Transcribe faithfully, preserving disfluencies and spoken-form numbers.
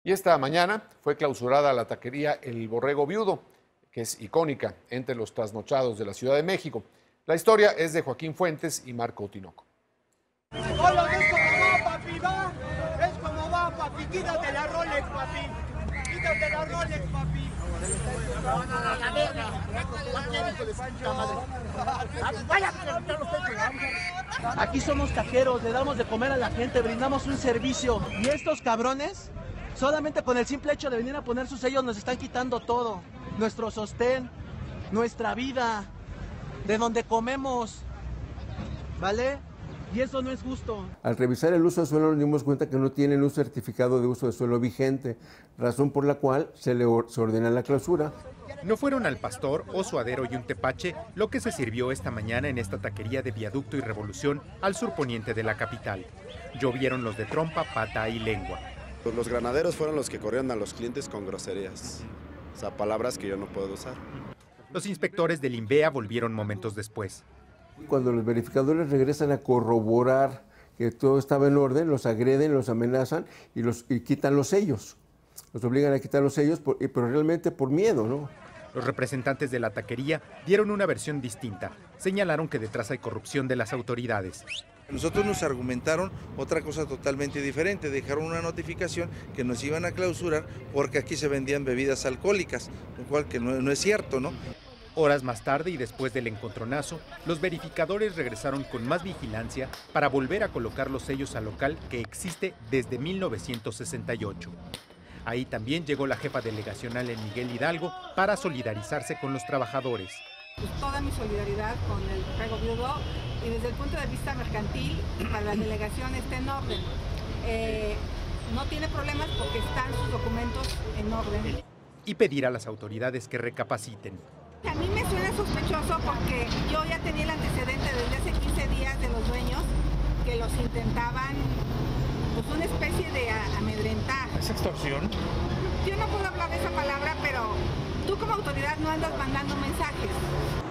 Y esta mañana fue clausurada la taquería El Borrego Viudo, que es icónica entre los trasnochados de la Ciudad de México. La historia es de Joaquín Fuentes y Marco Tinoco. Hola, es como va, papi, va. Es como va, papi. Quítate la Rolex, papi. Quítate la Rolex, papi. Aquí somos taqueros, le damos de comer a la gente, brindamos un servicio. Y estos cabrones, solamente con el simple hecho de venir a poner sus sellos, nos están quitando todo. Nuestro sostén, nuestra vida, de donde comemos, ¿vale? Y eso no es justo. Al revisar el uso de suelo nos dimos cuenta que no tienen un certificado de uso de suelo vigente, razón por la cual se le or se ordena la clausura. No fueron al Pastor, Osuadero y un tepache lo que se sirvió esta mañana en esta taquería de Viaducto y Revolución al surponiente de la capital. Llovieron los de trompa, pata y lengua. Los granaderos fueron los que corrieron a los clientes con groserías, o sea, palabras que yo no puedo usar. Los inspectores del INVEA volvieron momentos después. Cuando los verificadores regresan a corroborar que todo estaba en orden, los agreden, los amenazan y, los, y quitan los sellos. Los obligan a quitar los sellos, por, pero realmente por miedo, ¿no? Los representantes de la taquería dieron una versión distinta. Señalaron que detrás hay corrupción de las autoridades. Nosotros nos argumentaron otra cosa totalmente diferente, dejaron una notificación que nos iban a clausurar porque aquí se vendían bebidas alcohólicas, lo cual que no, no es cierto, ¿no? Horas más tarde y después del encontronazo, los verificadores regresaron con más vigilancia para volver a colocar los sellos al local que existe desde mil novecientos sesenta y ocho. Ahí también llegó la jefa delegacional en Miguel Hidalgo para solidarizarse con los trabajadores. Pues toda mi solidaridad con el Borrego Viudo y desde el punto de vista mercantil, para la delegación está en orden. Eh, no tiene problemas porque están sus documentos en orden. Y pedir a las autoridades que recapaciten. A mí me suena sospechoso porque yo ya tenía el antecedente desde hace quince días de los dueños que los intentaban, pues una especie de amedrentar. ¿Es extorsión? Yo no puedo hablar de esa palabra, pero tú como autoridad no andas mandando mensajes.